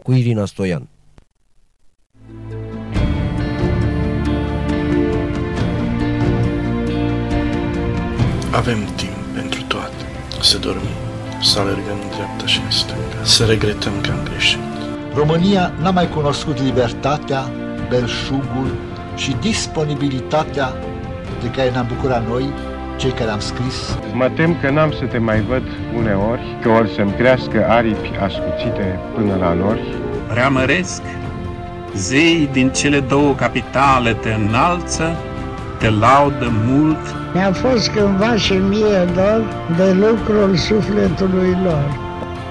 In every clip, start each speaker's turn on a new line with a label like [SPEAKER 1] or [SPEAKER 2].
[SPEAKER 1] cu Irina Stoian.
[SPEAKER 2] Avem timp pentru toate. Să dormim, să alergăm în dreapta și în stânga, să regretăm că am greșit.
[SPEAKER 3] România n-a mai cunoscut libertatea, belșugul și disponibilitatea de care ne-am bucurat noi, cei care am scris.
[SPEAKER 4] Mă tem că n-am să te mai văd uneori, că ori să-mi crească aripi ascuțite până la nori.
[SPEAKER 5] Preamăresc, zeii din cele două capitale te înalță, te laudă mult.
[SPEAKER 6] Mi-a fost cândva și mie dor de lucrul sufletului lor.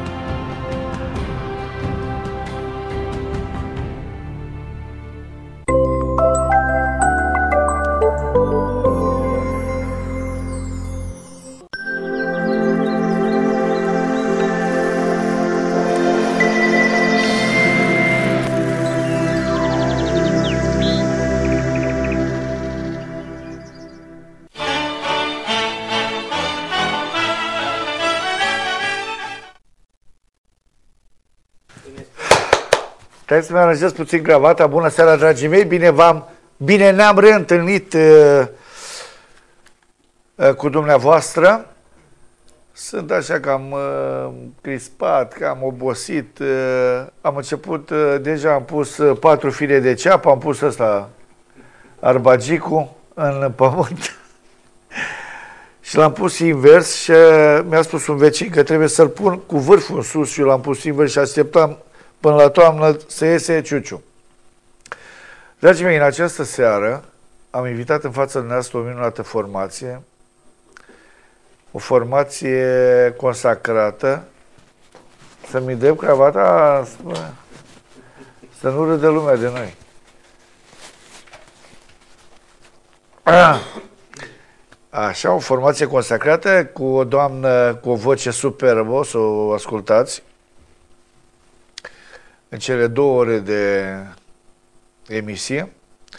[SPEAKER 7] Trebuie să-mi aranjez puțin gravata. Bună seara, dragii mei! Bine ne-am reîntâlnit cu dumneavoastră. Sunt așa cam crispat, cam obosit. Am început, deja am pus 4 fire de ceapă, am pus ăsta arbagicul în pământ și l-am pus invers și mi-a spus un vecin că trebuie să-l pun cu vârful în sus și eu l-am pus invers și așteptam până la toamnă să iese ciuciu. Dragii mei, în această seară am invitat în fața dumneavoastră o minunată formație, o formație consacrată. Să-mi dăm cravata, să nu râde lumea de noi. Așa, o formație consacrată cu o doamnă cu o voce superbă, o să o ascultați în cele 2 ore de emisie.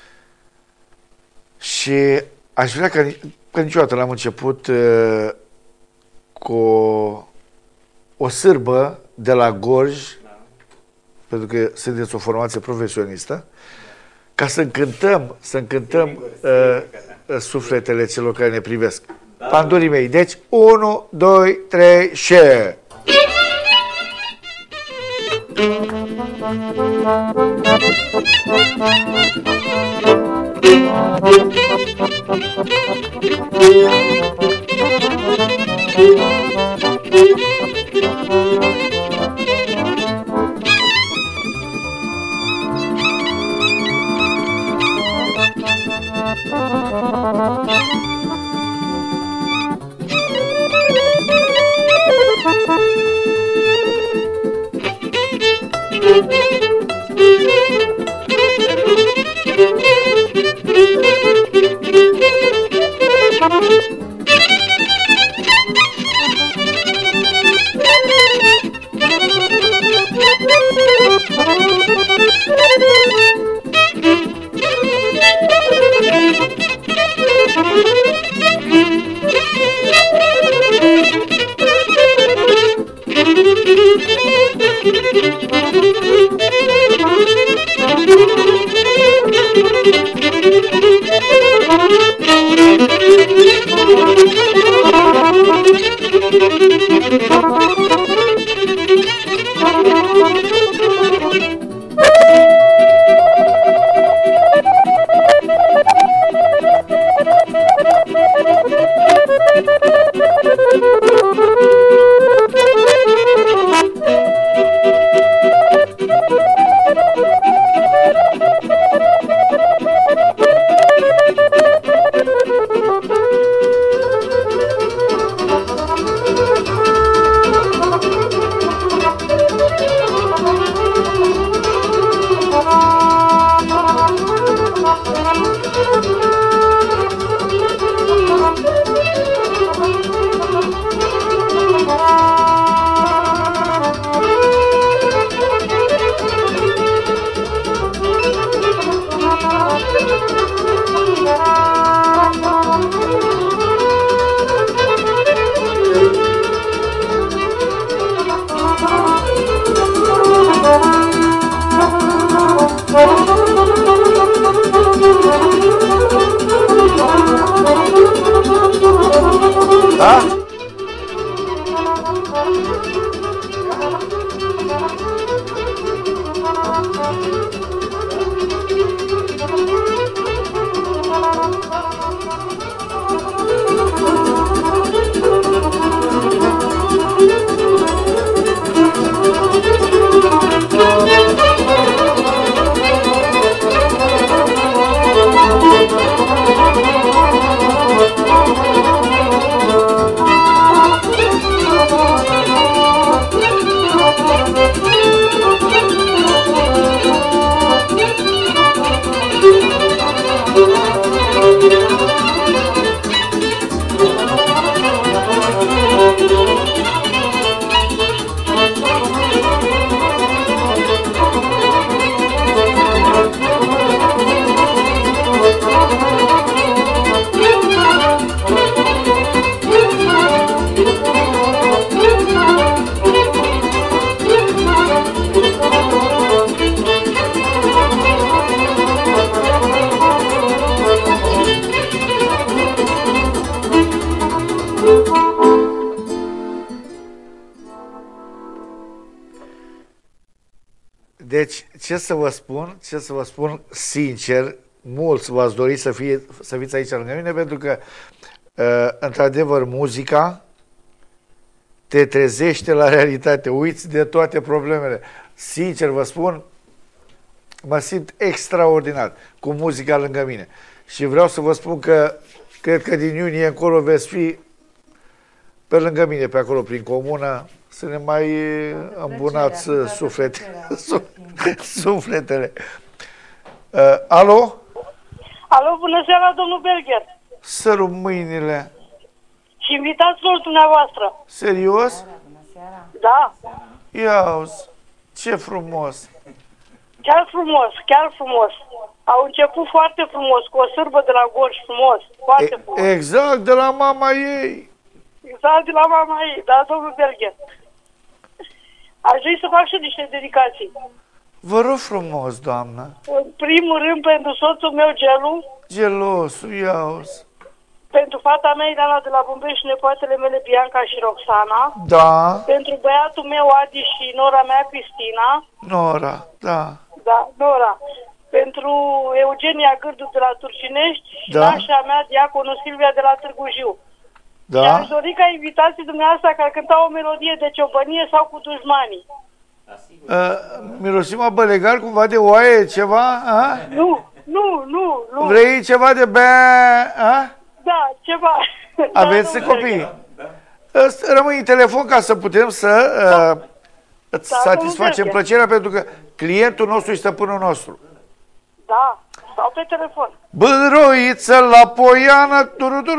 [SPEAKER 7] Și aș vrea că niciodată l-am început cu o sârbă de la Gorj, pentru că sunteți o formație profesionistă, ca să încântăm sufletele celor care ne privesc. Pandurii mei. Deci, 1, 2, 3, și... Deci, ce să vă spun sincer, mulți v-ați dori să fiți aici lângă mine, pentru că, într-adevăr, muzica te trezește la realitate, uiți de toate problemele. Sincer vă spun, mă simt extraordinar cu muzica lângă mine. Și vreau să vă spun că cred că din iunie încolo veți fi pe lângă mine, pe acolo, prin comună, să ne mai îmbunați sufletele. Alo?
[SPEAKER 1] Alo, bună seara, domnul Berger.
[SPEAKER 7] Sărut mâinile.
[SPEAKER 1] Și invitați-l dumneavoastră.
[SPEAKER 7] Serios?
[SPEAKER 1] Da.
[SPEAKER 7] Ia-uzi, ce frumos.
[SPEAKER 1] Chiar frumos, chiar frumos. Au început foarte frumos, cu o sârbă de la Gorj, frumos, foarte frumos.
[SPEAKER 7] Exact, de la mama ei.
[SPEAKER 1] Exact, de la mama ei, da, domnul Berger. Aș vrea să fac și niște dedicații.
[SPEAKER 7] Vă rog frumos, doamnă.
[SPEAKER 1] În primul rând pentru soțul meu, Gelu.
[SPEAKER 7] Gelosul, ia-uzi.
[SPEAKER 1] Pentru fata mea, Ilana de la Bumbești, și nepoatele mele, Bianca și Roxana.
[SPEAKER 7] Da.
[SPEAKER 1] Pentru băiatul meu, Adi, și nora mea, Cristina.
[SPEAKER 7] Nora, da.
[SPEAKER 1] Da, Nora. Pentru Eugenia Gârdu de la Turcinești și
[SPEAKER 7] Da.
[SPEAKER 1] nașa mea, diaconul Silvia de la Târgu Jiu.
[SPEAKER 7] Da.
[SPEAKER 1] Și aș dori ca invitații dumneavoastră care cântau o melodie de ciobănie sau cu dușmanii.
[SPEAKER 7] Mirosim a bălegar cumva de oaie, ceva? A?
[SPEAKER 1] Nu.
[SPEAKER 7] Vrei ceva de bea? A?
[SPEAKER 1] Da, ceva.
[SPEAKER 7] Aveți
[SPEAKER 1] Da,
[SPEAKER 7] copii? Rămâi în telefon ca să putem să îți satisfacem
[SPEAKER 1] domnul
[SPEAKER 7] plăcerea, pentru că clientul nostru este stăpânul nostru.
[SPEAKER 1] Da, stau pe telefon.
[SPEAKER 7] Bâroiță la poiană,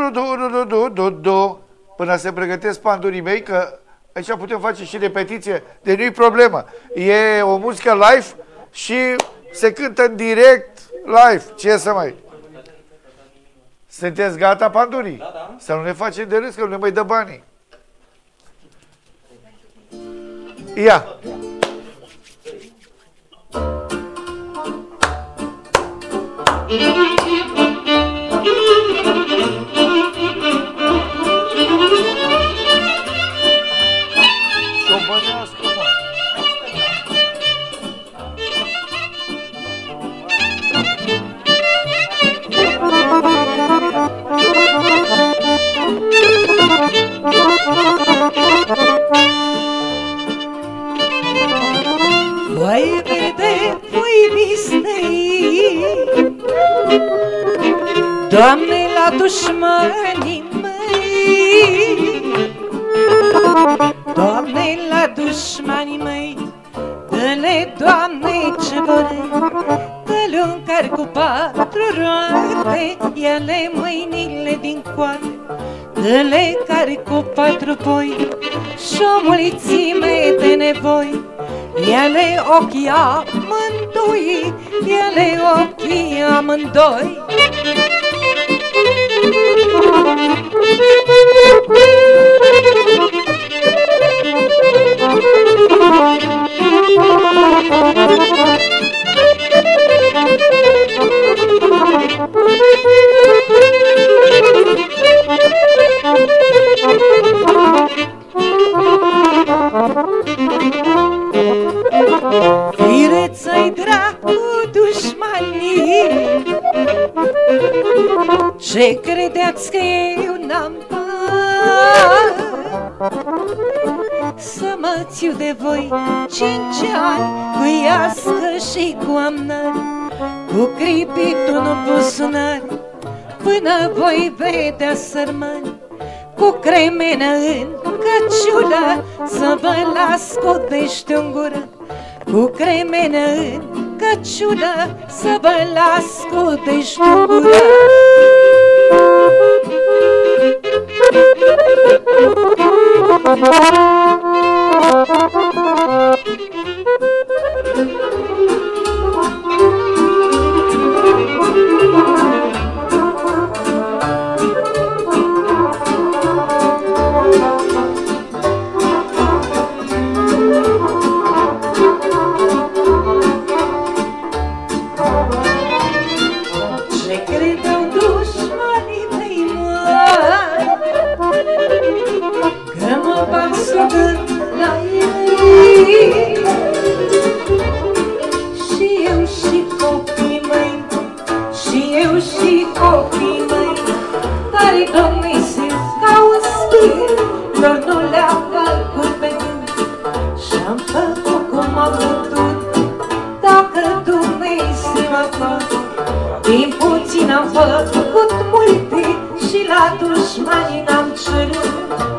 [SPEAKER 7] până se pregătesc pandurii mei, că aici putem face și repetiție, de nu-i problemă. E o muzică live și se cântă în direct live. Ce să mai... Sunteți gata, pandurii? Da. Să nu ne facem de râs, că nu ne mai dă banii. Ia! Ciobănească, mă!
[SPEAKER 8] Voi verde, voi vistei, Doamne, la dușmanii mei, Doamne, la dușmanii mei, dă-le, Doamne, ce vorei, dă-le un car cu 4 roate, ia-le mâinile din coate, dă-le care cu 4 boi și o mulțime de nevoi. Ia-le ochii amândoi, ia-le ochii amândoi. Fireța-i dai dracu dușmanii, ce credeați că eu n-am bani să mă țiu de voi 5 ani cu iască și cu amnări, cu cripitul în buzunar, până voi vedea sărmani, cu cremenă în căciulă să vă las codește în gură, cu cremenă în căciulă să vă las codește în gură. Din puțin am făcut multe și la dușmanii n-am cerut.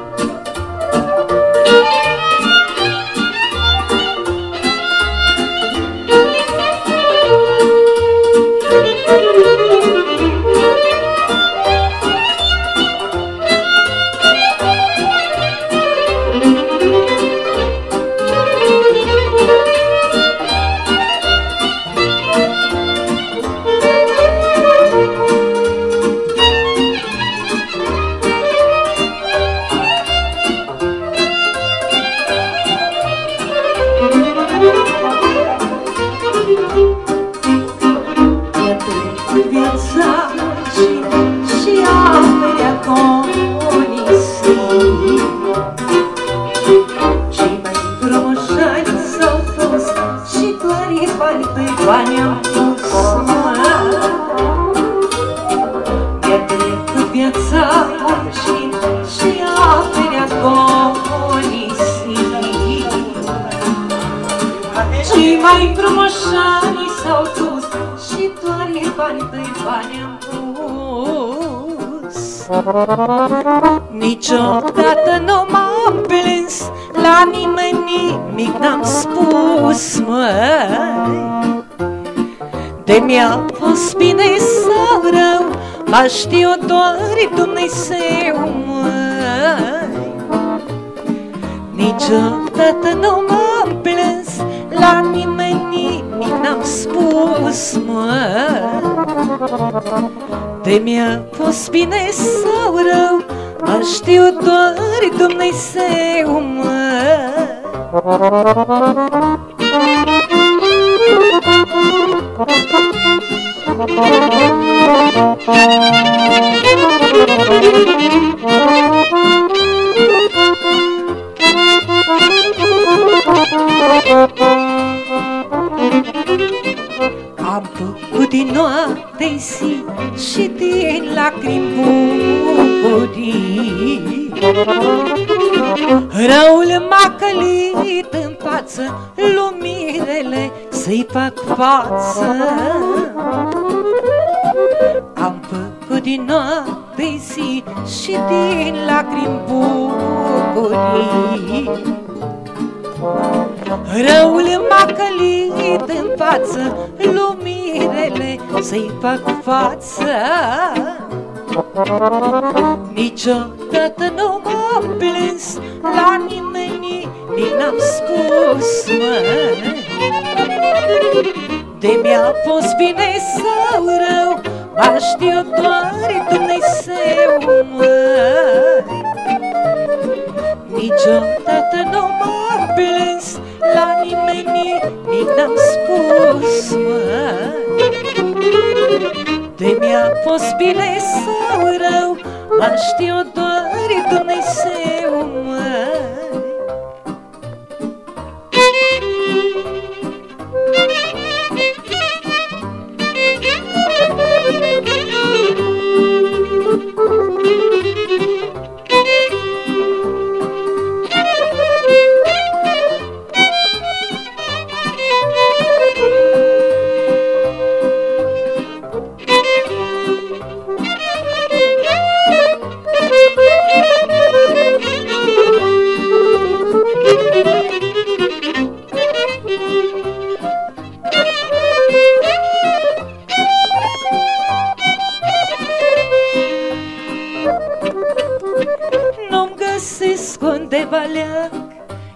[SPEAKER 8] Mai frumoșanii s-au dus și doar bani pe bani am pus. Niciodată nu m-am plâns, la nimeni nimic n-am spus, măi. De mi-a fost bine sau rău, mă știu doar Dumnezeu, măi. Niciodată nu m-am plâns, la nimeni nimic n-am spus, măi. De mi-a fost bine sau rău, mă știu doar Dumnezeu, măi. Am făcut din noapte zi și din lacrimi bucurii. Răul m-a călit în față, luminile să-i fac față. Am făcut din noapte zi și din lacrimi bucurii. Răul m-a călit în față, luminile să-i fac față. Niciodată nu m-am plâns, la nimeni nimic n-am spus, măi. De mi-a fost bine sau rău, mă știu doar Dumnezeu, măi. Niciodată nu m-am plâns, la nimeni nimic n-am spus, măi. De mi-a fost bine sau rău, mă știu doar Dumnezeu, măi.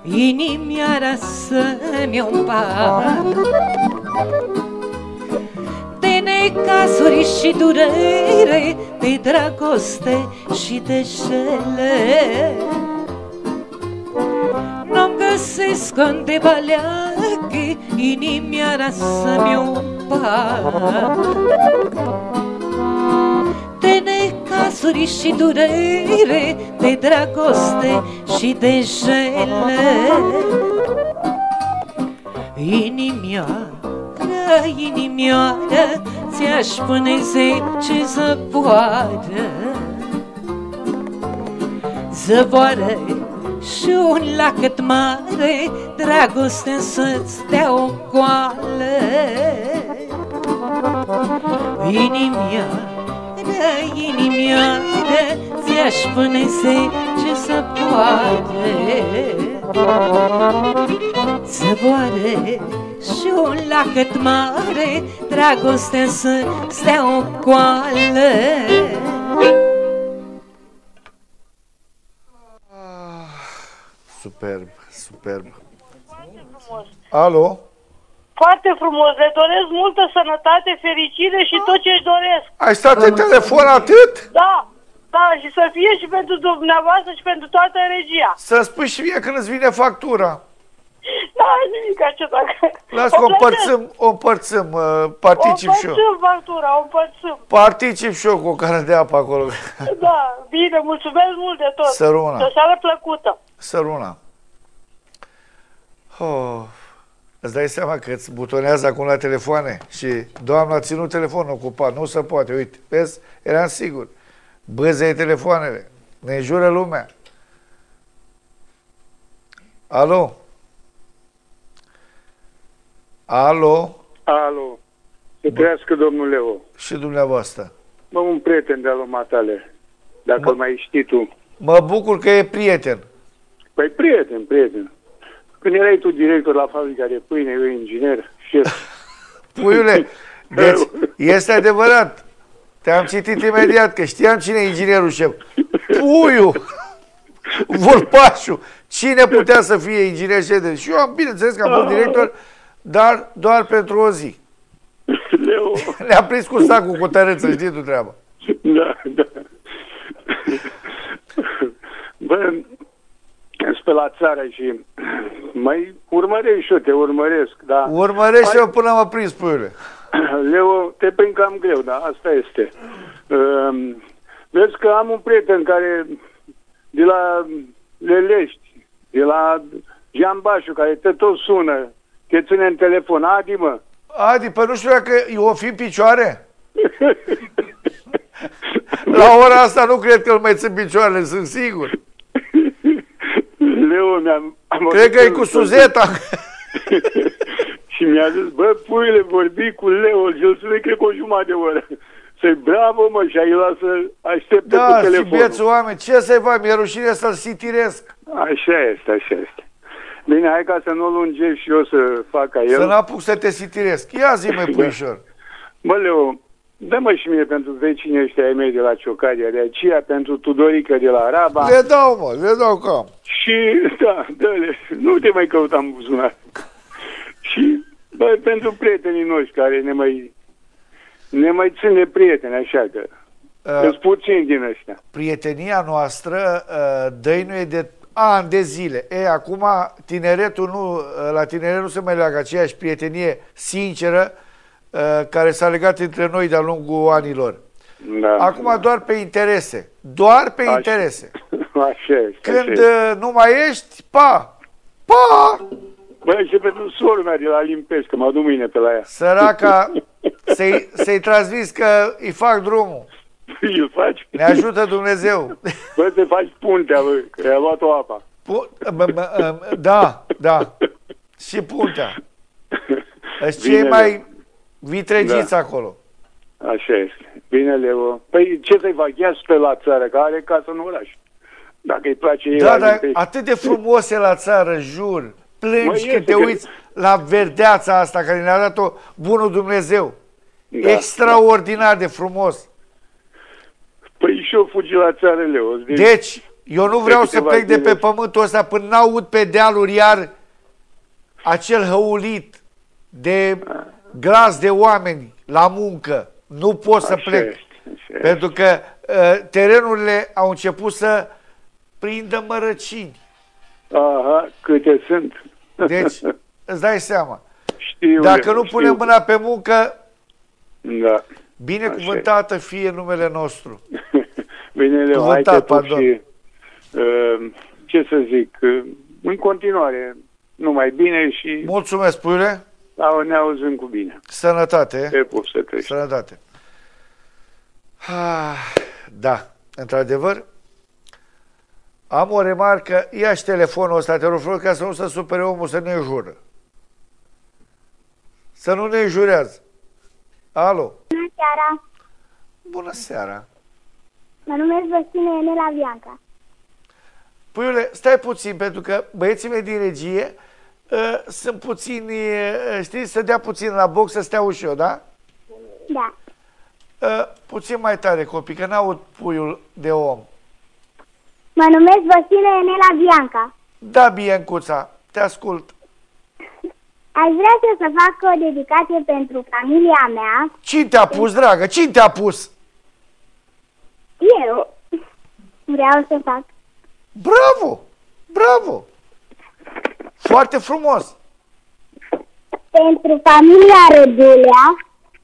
[SPEAKER 8] inimioara să-mi împart de necazuri și durere, de dragoste și de jele. Nu-mi găsesc unde baleagă inimioara să-mi împart de necazuri și durere, de dragoste și de jele. Inimioară, inimioară, ți-aș pune 10 zăvoare, zăvoare și un lacăt mare, dragoste să-ți dea o goală. Inimioară, inimioară, ți-aș pune 10 zăvoare, zăvoare și un lacăt mare, dragoste să stea o goală.
[SPEAKER 7] Superb, superb. Alo?
[SPEAKER 1] Foarte frumos, le doresc multă sănătate, fericire și tot ce-și doresc.
[SPEAKER 7] Ai stat în telefon atât?
[SPEAKER 1] Da, da, și să fie și pentru dumneavoastră și pentru toată regia.
[SPEAKER 7] Să spui și mie când îți vine factura.
[SPEAKER 1] Da, nimic așa dacă...
[SPEAKER 7] Las că o împărțim, particip și eu.
[SPEAKER 1] O împărțim factura, o împărțim.
[SPEAKER 7] Particip și eu cu o cană de apă acolo.
[SPEAKER 1] Da, bine, mulțumesc mult de tot.
[SPEAKER 7] Săruna.
[SPEAKER 1] O seară plăcută.
[SPEAKER 7] Săruna. Oh. Îți dai seama că îți butonează acum la telefoane și doamna a ținut telefonul ocupat, nu se poate, uite, vezi, eram sigur. Băză-i telefoanele, ne jură lumea. Alo? Alo?
[SPEAKER 9] Alo, să trăiască domnul Leo.
[SPEAKER 7] Și dumneavoastră.
[SPEAKER 9] Mă, un prieten de-al matale, dacă îl mai știi tu.
[SPEAKER 7] Mă bucur că e prieten.
[SPEAKER 9] Păi prieten. Când erai tu director la fabrica de pâine, eu inginer, șef.
[SPEAKER 7] Puiule, deci este adevărat. Te-am citit imediat, că știam cine e inginerul șef. Puiu! Vorpașul! Cine putea să fie inginer șef? Și eu am, bineînțeles că am fost director, dar doar pentru o zi.
[SPEAKER 9] Leo.
[SPEAKER 7] Ne-a prins cu sacul cu tărâță, știi tu treaba.
[SPEAKER 9] Da. Bă, pe la țară și mai urmărești și eu, te urmăresc, da.
[SPEAKER 7] Urmărești eu până mă prins, puiule.
[SPEAKER 9] Leo, te prind cam greu, da, asta este. Vezi că am un prieten care de la Lelești, de la Jambașu, care te tot sună, te ține în telefon. Adi, mă.
[SPEAKER 7] Adi, păi nu știu dacă o fi în picioare? La ora asta nu cred că îl mai țin picioarele, sunt sigur.
[SPEAKER 9] Leo,
[SPEAKER 7] cred că e cu Suzeta.
[SPEAKER 9] Și mi-a zis, bă, puiule, vorbi cu Leo și îl sună, cred că o jumătate de oră. Să-i bravo, mă, și ai lasă așteptă cu telefonul.
[SPEAKER 7] Da, și vieți oameni, ce să-i fac, mi-e rușine să-l sitiresc.
[SPEAKER 9] Așa este. Bine, hai ca să nu lungești și eu să fac ca el.
[SPEAKER 7] Să n-apuc să te sitiresc. Ia zi-mă, puișor.
[SPEAKER 9] Bă, Leo, dă-mă și mie pentru vecinii ăștia ai mei de la Ciocadia, de aceea pentru Tudorică de la Araba.
[SPEAKER 7] Le dau cam.
[SPEAKER 9] Și, da, dă-le, nu te mai căutam buzunar. Și, bă, pentru prietenii noștri care ne mai țin de prieteni, așa că sunt puțini din ăștia.
[SPEAKER 7] Prietenia noastră dăinuie de ani de zile. Acum tineretul la tineret nu se mai leagă aceeași prietenie sinceră care s-a legat între noi de-a lungul anilor.
[SPEAKER 9] Da,
[SPEAKER 7] acum doar pe interese. Doar pe interese.
[SPEAKER 9] Așa este.
[SPEAKER 7] Când nu mai ești, pa!
[SPEAKER 9] Băi, și pentru sora mea de la Limpești, că mă duc mâine pe la ea.
[SPEAKER 7] Săraca, să-i transmis că îi fac drumul.
[SPEAKER 9] Îl faci?
[SPEAKER 7] Ne ajută Dumnezeu.
[SPEAKER 9] Bă, să faci puntea, bă, că i-a luat-o apa.
[SPEAKER 7] Da. Și puntea. Cei mai vitregiți acolo.
[SPEAKER 9] Așa este. Bine, Leo. Păi ce să-i fac? Ia pe la țară, că are casă în oraș. Dacă îi place ei.
[SPEAKER 7] Da, dar atât de frumos e la țară, jur. Plângi când te uiți la verdeața asta care ne-a dat-o bunul Dumnezeu. Da. Extraordinar de frumos.
[SPEAKER 9] Păi și eu fugi la țară, Leo.
[SPEAKER 7] Deci, Eu nu vreau să plec de pe pământul ăsta până n-aud pe dealuri iar acel hăulit de glas de oameni la muncă. Nu pot să plec. Pentru că terenurile au început să prindă mărăcini.
[SPEAKER 9] Aha, câte sunt.
[SPEAKER 7] Deci, îți dai seama. Dacă nu punem mâna pe muncă,
[SPEAKER 9] da.
[SPEAKER 7] Binecuvântată fie numele nostru.
[SPEAKER 9] Bine,
[SPEAKER 7] Cuvântat, pardon.
[SPEAKER 9] Și, ce să zic, în continuare, numai bine și...
[SPEAKER 7] Mulțumesc, puiule.
[SPEAKER 9] Ne auzim cu bine.
[SPEAKER 7] Sănătate.
[SPEAKER 9] Te pup să treci.
[SPEAKER 7] Sănătate. Da, într-adevăr. Am o remarcă. Ia-și telefonul ăsta, te rog frumos, ca să nu se supere omul să ne jură. Să nu ne jurează. Alo.
[SPEAKER 10] Bună seara.
[SPEAKER 7] Bună seara.
[SPEAKER 10] Mă numesc Văstine Enela Bianca.
[SPEAKER 7] Puiule, stai puțin, pentru că băieții mei din regie sunt puțini, știi, să dea puțin la box, să stea ușor, da?
[SPEAKER 10] Da.
[SPEAKER 7] Puțin mai tare, copii, că n-aud puiul de om.
[SPEAKER 10] Mă numesc Văstine Enela Bianca.
[SPEAKER 7] Da, Biancuța, te ascult.
[SPEAKER 10] Aș vrea să fac o dedicație pentru familia mea.
[SPEAKER 7] Cine te-a pus, dragă? Cine te-a pus?
[SPEAKER 10] Eu vreau să fac.
[SPEAKER 7] Bravo! Bravo! Foarte frumos!
[SPEAKER 10] Pentru familia Rădulea.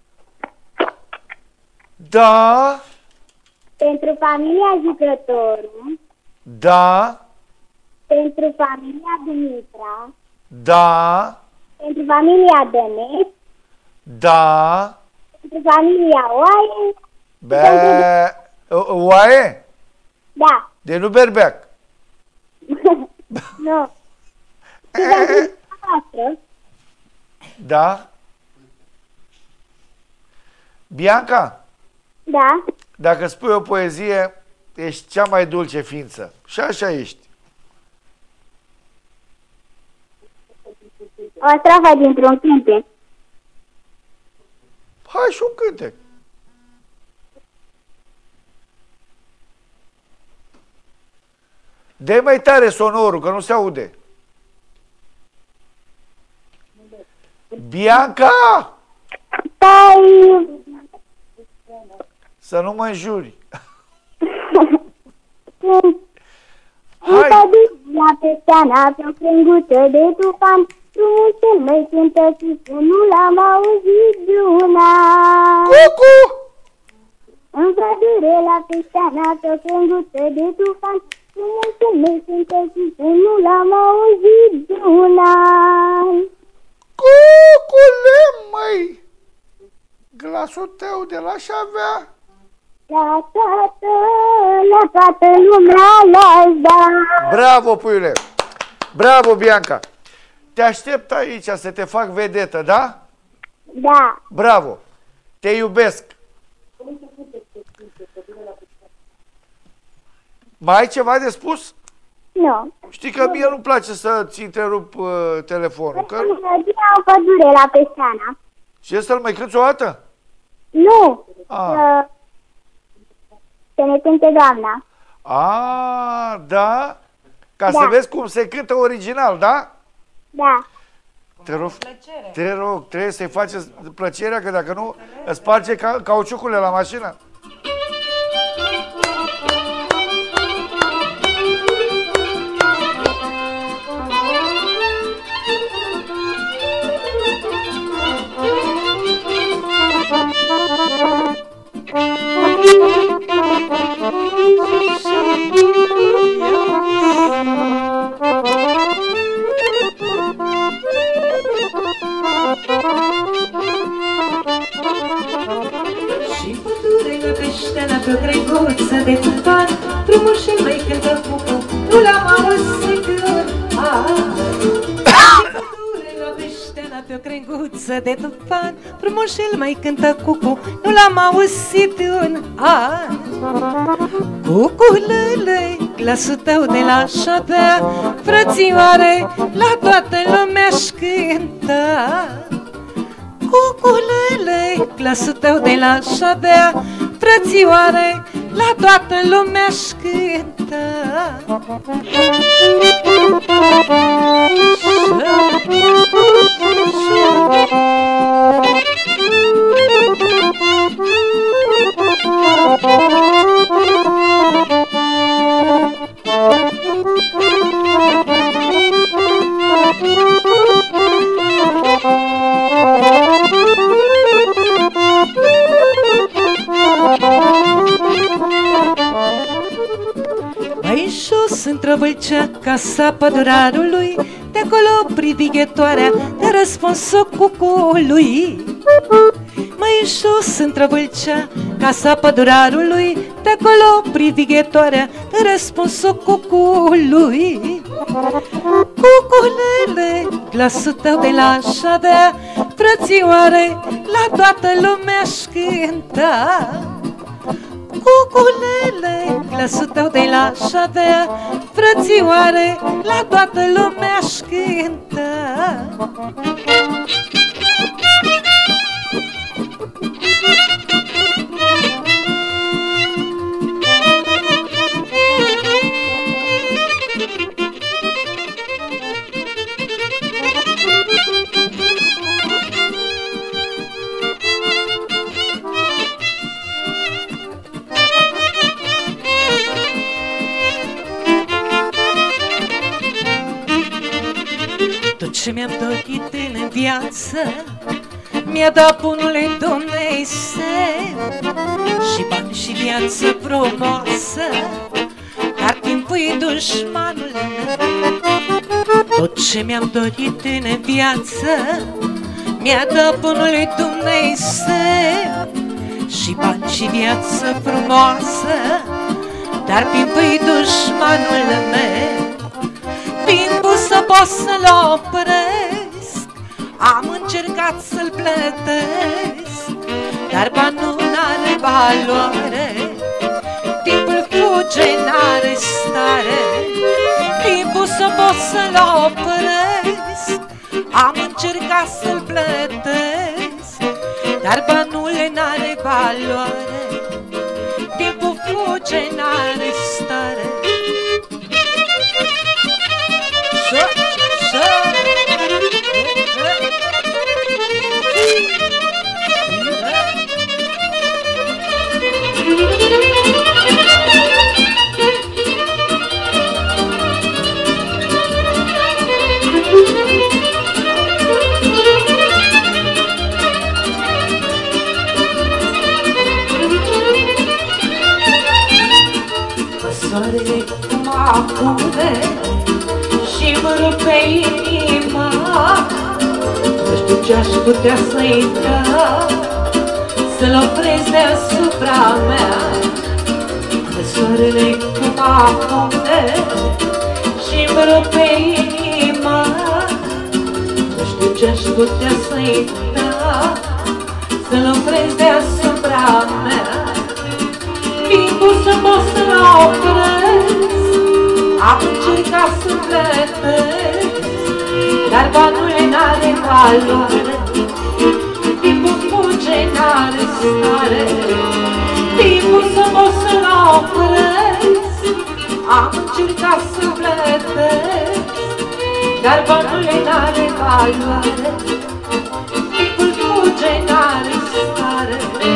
[SPEAKER 7] Da.
[SPEAKER 10] Pentru familia Jucătoru.
[SPEAKER 7] Da.
[SPEAKER 10] Pentru familia Dumitra.
[SPEAKER 7] Da.
[SPEAKER 10] Pentru familia Dăneș.
[SPEAKER 7] Da.
[SPEAKER 10] Pentru familia Oaie.
[SPEAKER 7] Oaie?
[SPEAKER 10] Da.
[SPEAKER 7] De nu berbeac.
[SPEAKER 10] Nu. Și
[SPEAKER 7] da. Bianca?
[SPEAKER 10] Da.
[SPEAKER 7] Dacă spui o poezie, ești cea mai dulce ființă. Și așa ești.
[SPEAKER 10] O strofă dintr-un cântec.
[SPEAKER 7] Hai și un cântec. Dă mai tare sonorul, că nu se aude. Bianca!
[SPEAKER 10] Păi...
[SPEAKER 7] Să nu mă înjuri.
[SPEAKER 10] Hai! La pesteana pe-o crenguță de tufan, frumușel măi cântă și nu l-am auzit de un an.
[SPEAKER 7] Cucu!
[SPEAKER 10] În pădure la pesteana pe-o crenguță de tufan, frumușel măi cântă și nu l-am auzit de un an.
[SPEAKER 7] Cucule, măi! Glasul tău de la Șavea?
[SPEAKER 10] La toată lumea l-aș da.
[SPEAKER 7] Bravo, puiule! Bravo, Bianca! Te aștept aici să te fac vedetă, da?
[SPEAKER 10] Da.
[SPEAKER 7] Bravo! Te iubesc! Mai ai ceva de spus?
[SPEAKER 10] Nu.
[SPEAKER 7] Știi că mie nu-mi place să-ți întrerup telefonul. Că...
[SPEAKER 10] o pădure la Pesteana.
[SPEAKER 7] Ce, să-l mai cânti o dată?
[SPEAKER 10] Nu. Să ne cânte doamna.
[SPEAKER 7] Da? Ca să vezi cum se cântă original, da?
[SPEAKER 10] Da.
[SPEAKER 7] Te rog, trebuie să-i faceți plăcerea, că dacă nu, îți sparge cauciucurile la mașină.
[SPEAKER 8] Și pădurile Peștena pe-o crenguță de tufan, frumușel mai cântă cucu, nu l-am auzit în an. Și pădurile Peștena pe-o crenguță de tufan, frumușel mai cântă cucu, nu l-am auzit în an. Cuculele, glasul tău de la Șopea, frățioare, la toată lumea-și cântă. Cuculele, glasul tău de la Șopea, frățioare, la toată lumea-și cântă. Mai jos, într-o vâlcea, casa pădurarului, de acolo privighetoarea de răspuns-o cucului. Mai jos, într-o vâlcea, casa pădurarului, de acolo privighetoarea de răspuns-o cucului. Cuculele, glasul tău de l-aș avea, frățioare, la toată lumea-aș cânta. Cuculele, glasul tău de l-aș avea, frățioare, la toată lumea-aș cânta. Ce mi-am dorit în viață mi-a dat bunule Dumnezeu, și bani și viață frumoasă, dar timpul-i dușmanul meu. Tot ce mi-am dorit în viață mi-a dat bunule Dumnezeu, și bani și viață frumoasă, dar timpul-i dușmanul meu. Timpul să pot să-l opresc, am încercat să-l plătesc, dar banul n-are valoare. Timpul fuge, n-are stare. Timpul să pot să-l opresc, am încercat să-l plătesc, dar banul n-are valoare. Timpul fuge, n-are stare. Soarele cum apude și mă rupe inima, nu știu ce-aș putea să-i da, să-l opresc deasupra mea. Soarele cum apude și mă rupe inima, nu știu ce-aș putea să-i da, să-l opresc deasupra mea. Timpul să pot să-l opresc, am încercat să plătesc, dar banul n-are valoare. Timpul fuge, n-are stare. Timpul să pot să-l opresc, am încercat să plătesc, dar banul n-are valoare. Timpul fuge, n-are stare.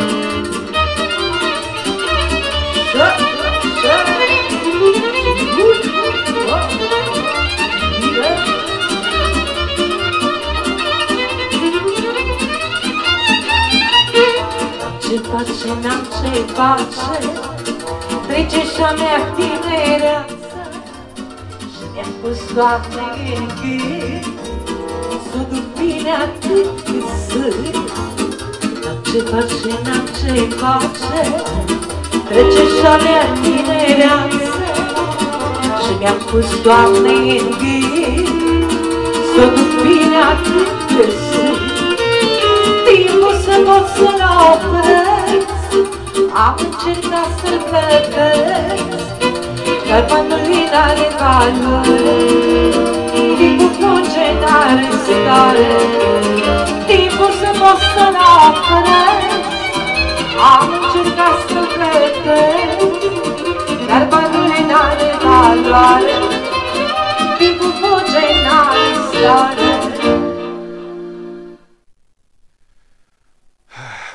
[SPEAKER 8] Ce face, n-am ce face, trece și-a mea tinereață, și mi-am pus Doamne în gând să o duc bine atât cât sunt. N-am ce face, n-am ce face, trece și-a mea tinereață, și mi-am pus Doamne în gând să o duc bine atât cât sunt. Timpul să pot să-l opresc, am încercat să-l plătesc, dar banul n-are valoare. Timpul fuge, n-are stare. Timpul să pot să-l opresc, am încercat să-l plătesc, dar banul n-are valoare.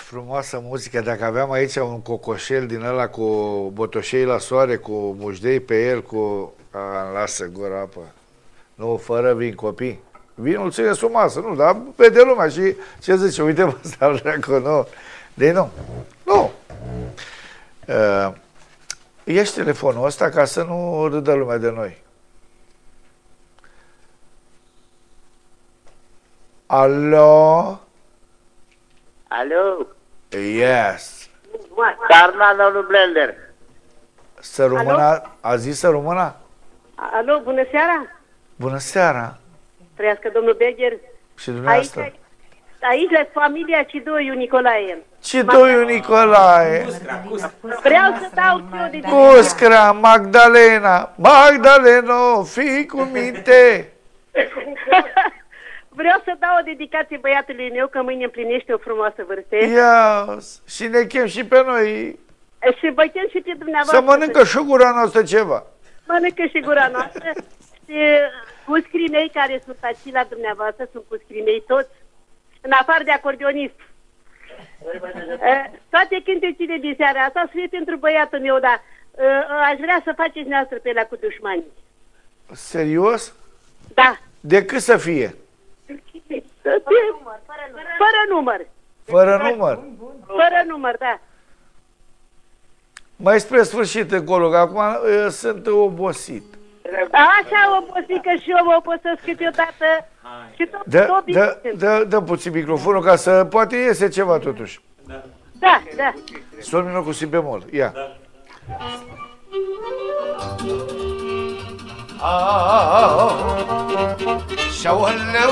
[SPEAKER 7] frumoasă muzică. Dacă aveam aici un cocoșel din ăla cu botoșei la soare, cu mușdei pe el, cu... lasă gura apă. Nu, fără vin, copii. Vinul ține sub masă, nu, dar vede lumea și ce zice, uite mă, ăsta, dracu, nu. Deci nu. Nu. Ieși telefonul ăsta ca să nu râdă lumea de noi. Alo?
[SPEAKER 11] Alo?
[SPEAKER 7] Yes.
[SPEAKER 11] Carna, domnul Blender.
[SPEAKER 7] Să rămână, a zis să rămână?
[SPEAKER 12] Alo, bună seara!
[SPEAKER 7] Bună seara!
[SPEAKER 12] Trăiască domnul Beger.
[SPEAKER 7] Și dumneavoastră?
[SPEAKER 12] Aici la familia Cidoiu Nicolae.
[SPEAKER 7] Cidoiu Nicolae.
[SPEAKER 12] Vreau să dau eu de...
[SPEAKER 7] Cuscra, Magdalena. Magdaleno, fii cu minte.
[SPEAKER 12] Vreau să dau o dedicație băiatului meu, că mâine împlinește o frumoasă vârstă.
[SPEAKER 7] Ia, și ne chem și pe noi.
[SPEAKER 12] Și vă chem și pe dumneavoastră.
[SPEAKER 7] Să mănâncă și gura noastră ceva.
[SPEAKER 12] Mănâncă și gura noastră. Și puscrii mei care sunt aici la dumneavoastră, sunt puscrii mei toți, în afară de acordeonist. Toate cântecile din seara asta să fie pentru băiatul meu, dar aș vrea să faceți noastră pe la cu dușmanii.
[SPEAKER 7] Serios?
[SPEAKER 12] Da.
[SPEAKER 7] De cât să fie?
[SPEAKER 12] Fără număr.
[SPEAKER 7] Fără număr?
[SPEAKER 12] Fără număr, da.
[SPEAKER 7] Mai spre sfârșit încolo, că acum sunt obosit.
[SPEAKER 12] Așa obosit, că și eu mă obosesc câteodată. Și
[SPEAKER 7] Dă puțin microfonul ca să poate iese ceva totuși.
[SPEAKER 12] Da, da.
[SPEAKER 7] Sol minor cu si bemol, ia. Și-aoleu,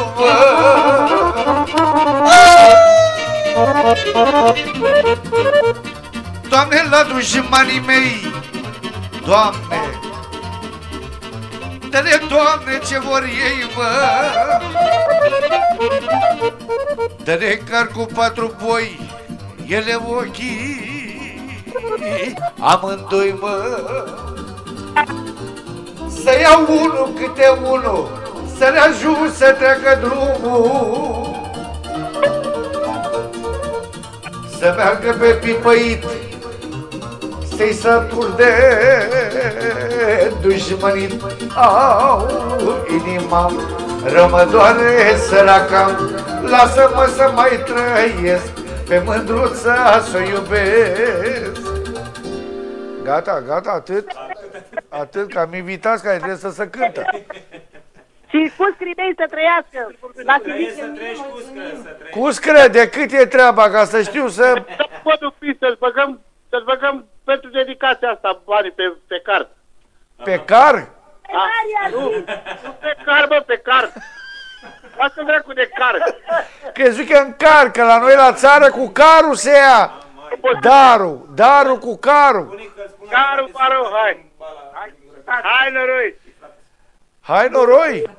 [SPEAKER 7] Doamne, la dușmanii mei, Doamne, dă-le, Doamne, ce vor ei, mă. Dă-le car cu 4 boi, ele ochii, amândoi, mă. Să iau unul câte unul, să le ajut să treacă drumul, să meargă pe pipăit, să-i satur de dușmănit. Au, inima rămă doare săraca, lasă-mă să mai trăiesc, pe mândruța să o iubesc. Gata, gata, atât? Atât, că am invitat care trebuie să se cântă.
[SPEAKER 12] Și puscrii mei să trăiască.
[SPEAKER 7] Cuscră, de cât e treaba, ca să știu să...
[SPEAKER 11] Să-ți băgăm pentru dedicația asta banii pe card.
[SPEAKER 7] Pe car?
[SPEAKER 11] Nu pe car, bă, pe card. Asta dracu de car.
[SPEAKER 7] Crezi că în car, că la noi la țară cu carul se ia. Darul cu carul.
[SPEAKER 11] Carul, hai. Hai, noroi.
[SPEAKER 7] Hai, noroi.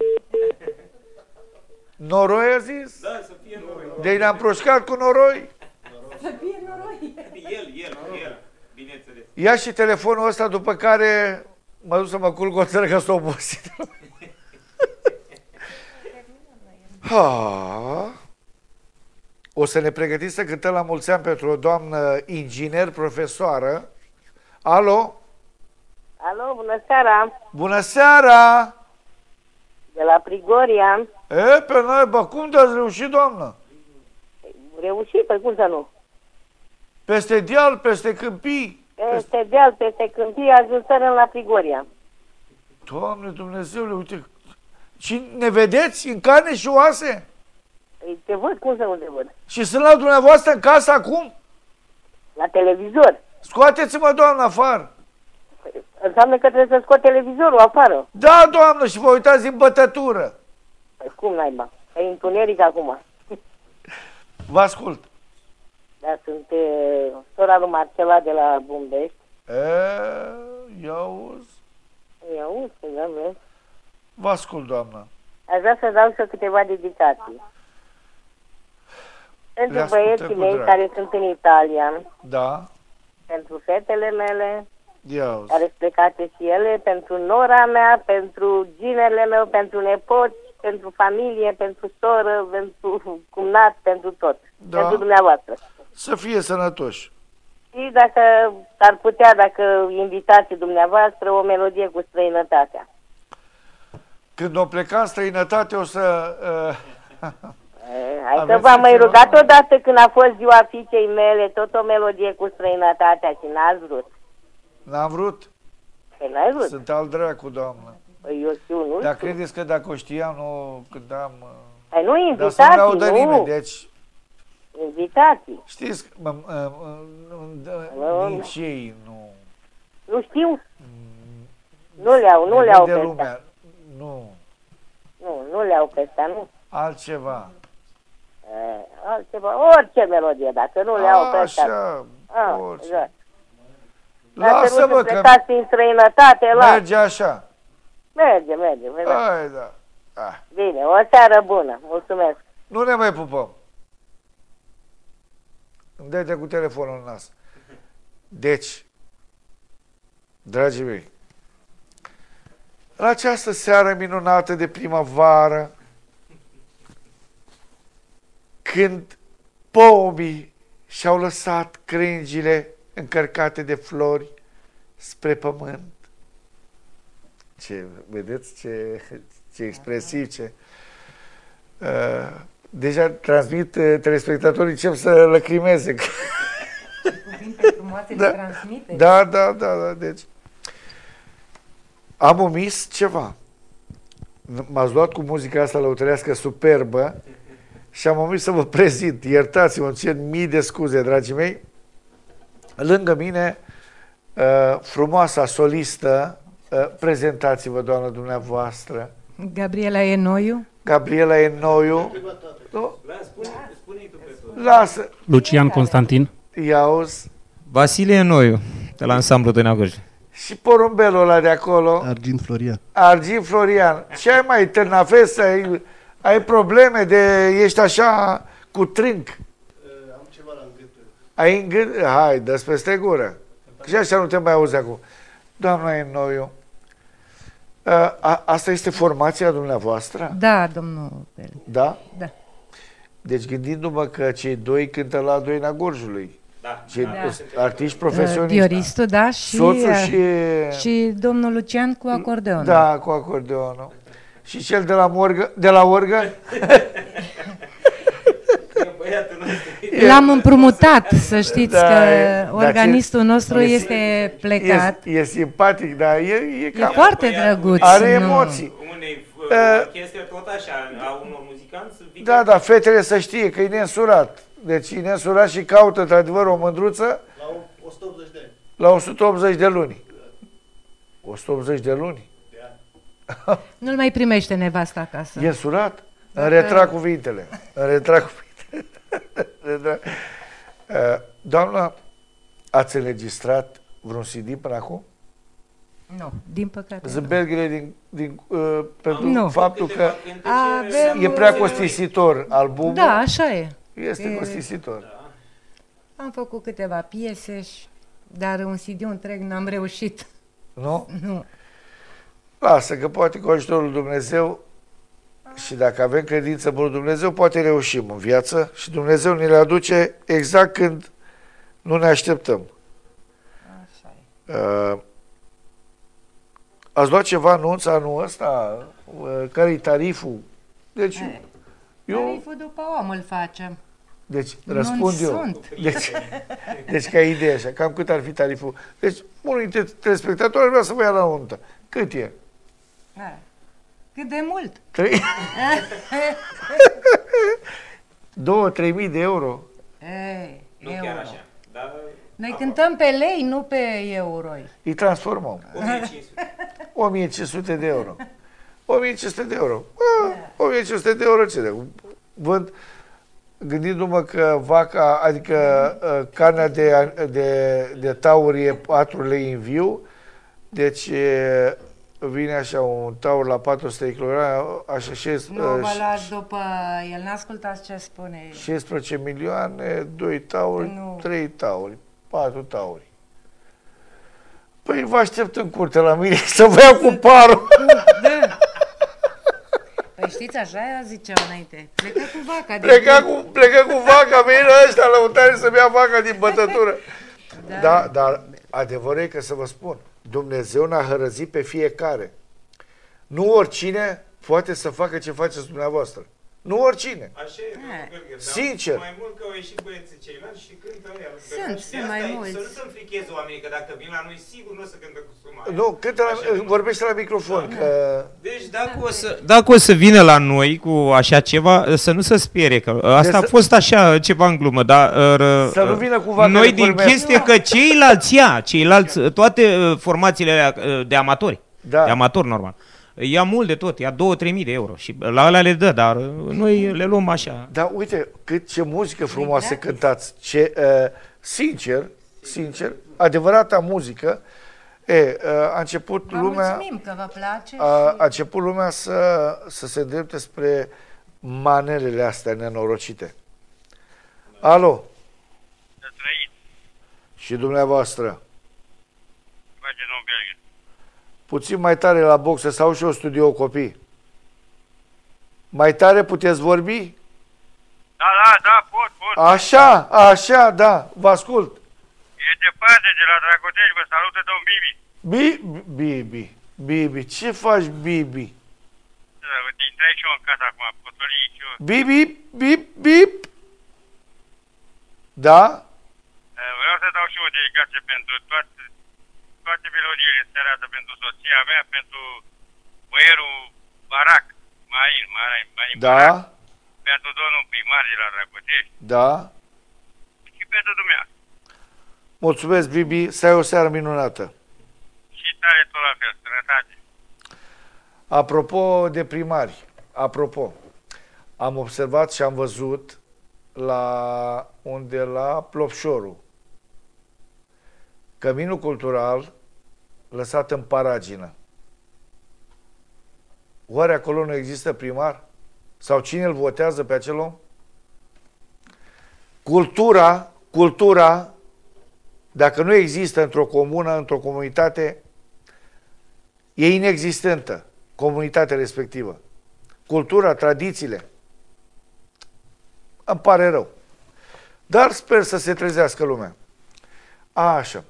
[SPEAKER 7] Noroi a zis?
[SPEAKER 13] Da, să fie noroi.
[SPEAKER 7] Deci ne-am proșcat cu noroi.
[SPEAKER 13] Să fie noroi. El, bineînțeles.
[SPEAKER 7] Ia și telefonul ăsta, după care mă duc să mă culc o țără că s-a obosit. O să ne pregătiți să cântăm la mulți ani pentru o doamnă inginer, profesoară. Alo?
[SPEAKER 12] Alo, bună seara!
[SPEAKER 7] Bună seara!
[SPEAKER 12] De la Prigoria.
[SPEAKER 7] Pe noi, bă, cum de-ați reușit, doamnă?
[SPEAKER 12] Reușit? Păi cum să nu?
[SPEAKER 7] Peste deal, peste câmpii?
[SPEAKER 12] Peste deal, peste câmpii, ajunsărăm la Prigoria.
[SPEAKER 7] Doamne Dumnezeule, uite... Și ne vedeți în carne și oase?
[SPEAKER 12] Te văd, cum să nu te văd?
[SPEAKER 7] Și sunt la dumneavoastră în casă acum?
[SPEAKER 12] La televizor.
[SPEAKER 7] Scoateți-mă, doamnă, afară.
[SPEAKER 12] Înseamnă că trebuie să scot televizorul afară.
[SPEAKER 7] Da, doamnă, și vă uitați din bătătură.
[SPEAKER 12] Păi cum naiba? E întuneric acum.
[SPEAKER 7] Vă ascult.
[SPEAKER 12] Da, sunt sora lui Marcela de la Bumbești.
[SPEAKER 7] Iauzi.
[SPEAKER 12] Iauzi, da, vezi?
[SPEAKER 7] Vă ascult, doamnă.
[SPEAKER 12] Aș vrea să dau și câteva dedicații. Pentru băieții mei care sunt în Italia.
[SPEAKER 7] Da.
[SPEAKER 12] Pentru fetele mele.
[SPEAKER 7] Iauzi.
[SPEAKER 12] Care sunt plecate și ele. Pentru nora mea, pentru ginele meu, pentru nepoți, pentru familie, pentru soră, pentru cumnat, pentru tot. Da. Pentru dumneavoastră.
[SPEAKER 7] Să fie sănătoși.
[SPEAKER 14] Și dacă ar putea, dacă invitații dumneavoastră, o melodie cu străinătatea.
[SPEAKER 7] Când o pleca în străinătate, o să...
[SPEAKER 14] Hai că v-am mai rugat odată când a fost ziua fiicei mele, tot o melodie cu străinătatea și n-ați vrut.
[SPEAKER 7] N-am vrut?
[SPEAKER 14] Păi n-ai vrut?
[SPEAKER 7] Sunt al dracu, doamnă.
[SPEAKER 14] Păi eu știu, nu
[SPEAKER 7] Dar
[SPEAKER 14] știu.
[SPEAKER 7] credeți că dacă o știam, nu cântam...
[SPEAKER 14] Păi nu
[SPEAKER 7] Dar să nu audă
[SPEAKER 14] invitații,
[SPEAKER 7] nimeni,
[SPEAKER 14] nu.
[SPEAKER 7] deci...
[SPEAKER 14] Invitații.
[SPEAKER 7] Știți, nici ei nu...
[SPEAKER 14] Nu știu. Nu le-au
[SPEAKER 7] de
[SPEAKER 14] pe
[SPEAKER 7] lumea.
[SPEAKER 14] asta.
[SPEAKER 7] Nu.
[SPEAKER 14] Nu le-au pe asta, nu.
[SPEAKER 7] Altceva.
[SPEAKER 14] Altceva, orice melodie, dacă nu le-au pe asta.
[SPEAKER 7] Așa, orice.
[SPEAKER 14] Exact.
[SPEAKER 7] Lasă-mă că
[SPEAKER 14] plecați în străinătate,
[SPEAKER 7] merge așa.
[SPEAKER 14] Merge.
[SPEAKER 7] Hai, da.
[SPEAKER 14] Bine, o seară bună. Mulțumesc.
[SPEAKER 7] Nu ne mai pupăm. Îmi dai-te cu telefonul în nas. Deci, dragii mei, la această seară minunată de primăvară, când pomii și-au lăsat crengile încărcate de flori spre pământ. Vedeți ce expresiv, ce... Deja transmit, telespectatorii încep să lăcrimeze.
[SPEAKER 8] Cuvinte frumoase de transmite.
[SPEAKER 7] Da, deci... Am omis ceva. M-ați luat cu muzica asta lăutărească superbă și am omis să vă prezint. Iertați-mă, îmi cer mii de scuze, dragii mei. Lângă mine, frumoasa solistă, prezentați-vă, doamnă dumneavoastră.
[SPEAKER 8] Gabriela Enoiu.
[SPEAKER 7] Gabriela Enoiu.
[SPEAKER 13] Spune-i tu pe tot.
[SPEAKER 7] Lasă.
[SPEAKER 15] Lucian Constantin.
[SPEAKER 7] Iauzi.
[SPEAKER 16] Vasile Enoiu, de la ansamblu Târnea Gorj.
[SPEAKER 7] Și porumbelul ăla de acolo.
[SPEAKER 17] Argint Florian.
[SPEAKER 7] Argint Florian. Ce ai mai, Târnafes? Ai probleme de... Ești așa cu trânc.
[SPEAKER 17] Am ceva la gât.
[SPEAKER 7] Ai în gât? Hai, dă-ți peste gură. Și așa nu te mai auzi acum. Doamna Enoiu, asta este formația dumneavoastră?
[SPEAKER 8] Da, domnul Pele.
[SPEAKER 7] Da?
[SPEAKER 8] Da.
[SPEAKER 7] Deci gândindu-mă că cei doi cântă la Doina Gorjului.
[SPEAKER 13] Da.
[SPEAKER 7] Cei artiști profesioniști.
[SPEAKER 8] Dioristul, da, și,
[SPEAKER 7] soțul
[SPEAKER 8] și domnul Lucian cu acordeonul.
[SPEAKER 7] Da, cu acordeonul. Și cel de la orgă?
[SPEAKER 8] L-am împrumutat, să știți că organistul nostru este plecat.
[SPEAKER 7] E simpatic, dar e
[SPEAKER 8] foarte drăguț.
[SPEAKER 7] Are emoții.
[SPEAKER 13] Chestia tot așa, a unor muzicanți.
[SPEAKER 7] Da, fetele să știe că e neînsurat. Deci e neînsurat și caută, într-adevăr, o mândruță.
[SPEAKER 17] La 180 de ani.
[SPEAKER 7] La 180 de luni. 180 de luni?
[SPEAKER 8] Nu-l mai primește nevasta acasă.
[SPEAKER 7] E însurat? Îmi retrag cuvintele. Doamna, ați înregistrat vreun CD până acum?
[SPEAKER 8] Nu, din păcate.
[SPEAKER 7] Zâmbelghele pentru faptul că e
[SPEAKER 8] Avem
[SPEAKER 7] prea costisitor albumul.
[SPEAKER 8] Da, așa e.
[SPEAKER 7] Este costisitor.
[SPEAKER 8] Am făcut câteva piese, dar un CD întreg n-am reușit.
[SPEAKER 7] Nu?
[SPEAKER 8] Nu.
[SPEAKER 7] Lasă, că poate cu ajutorul lui Dumnezeu și dacă avem credință bună Dumnezeu, poate reușim în viață și Dumnezeu ne le aduce exact când nu ne așteptăm.
[SPEAKER 8] Așa e.
[SPEAKER 7] Ați luat ceva anunț anul ăsta? Care-i tariful? Deci,
[SPEAKER 8] Tariful după om îl facem.
[SPEAKER 7] Deci, răspund eu. Deci, ca idee așa, cam cât ar fi tariful? Deci, unul dintre telespectatori vrea să vă ia la nuntă. Cât e?
[SPEAKER 8] Cât de mult?
[SPEAKER 7] 2-3 de euro?
[SPEAKER 13] Nu chiar așa. Dar...
[SPEAKER 8] Noi cântăm pe lei, nu pe euro.
[SPEAKER 7] Îi transformăm. 1500 de euro. 1500 de euro. 1500 de euro ce de? Vând, gândindu-mă că vaca, adică carnea de taur e 4 lei în viu, deci vine așa un taur la 400 de kg, așa 16...
[SPEAKER 8] Nu, vă luați după el, n-ascultați ce spune.
[SPEAKER 7] 16 milioane, 2 tauri, 3 tauri, 4 tauri. Păi vă aștept în curte la mine să vă iau cu parul.
[SPEAKER 8] Da. Păi știți, așa ziceau înainte. Plecă cu vaca.
[SPEAKER 7] Plecă cu vaca, vine ăștia lăutare să-mi ia vaca din bătătură. Da, dar adevărul e că să vă spun, Dumnezeu ne-a hărăzit pe fiecare. Nu oricine poate să facă ce faceți dumneavoastră. Nu oricine.
[SPEAKER 13] Așa e,
[SPEAKER 7] sincer.
[SPEAKER 13] Mai mult că au ieșit băieții ceilalți și cântă ăia.
[SPEAKER 8] Sunt mai mulți.
[SPEAKER 13] Să nu se înfricheze oamenii, că dacă vin la noi, sigur nu o să cântă cu suma.
[SPEAKER 7] Nu, vorbește la microfon.
[SPEAKER 13] Da,
[SPEAKER 7] că...
[SPEAKER 16] Deci dacă o să vină la noi cu așa ceva, să nu se sperie. Că asta a fost așa ceva în glumă, dar
[SPEAKER 7] să nu vină cu
[SPEAKER 16] noi din chestie că ceilalți, toate formațiile alea de amatori, de amatori normal, ia mult de tot, ia 2-3 mii de euro și la alea le dă, dar noi le luăm așa.
[SPEAKER 7] Dar uite, ce muzică frumoasă cântați, sincer, adevărata muzică. A început lumea,
[SPEAKER 8] că vă place
[SPEAKER 7] a început lumea să se îndrepte spre manelele astea nenorocite. Alo? Și dumneavoastră? Puțin mai tare la box, să au și eu studio copii. Mai tare puteți vorbi?
[SPEAKER 15] Da, pot.
[SPEAKER 7] Așa, da, vă ascult.
[SPEAKER 15] E departe de la Dragodești, vă salută domn Bibi.
[SPEAKER 7] Bibi, ce faci, Bibi?
[SPEAKER 15] Intrai și eu în casă acum, potolii și eu.
[SPEAKER 7] Bip. Da?
[SPEAKER 15] Vreau să dau și o dedicație pentru toate melodiile în seara asta, pentru soția mea, pentru boierul Barac, Marin Barac, pentru domnul primar de la Dragodești.
[SPEAKER 7] Da.
[SPEAKER 15] Și pentru dumneavoastră.
[SPEAKER 7] Mulțumesc, Bibi, să ai o seară minunată.
[SPEAKER 15] Și tare tot la fel, sănătate.
[SPEAKER 7] Apropo de primari, am observat și am văzut la Plopșoru, căminul cultural lăsat în paragină. Oare acolo nu există primar? Sau cine îl votează pe acel om? Cultura, dacă nu există într-o comună, într-o comunitate, e inexistentă, comunitatea respectivă. Cultura, tradițiile. Îmi pare rău. Dar sper să se trezească lumea. Așa.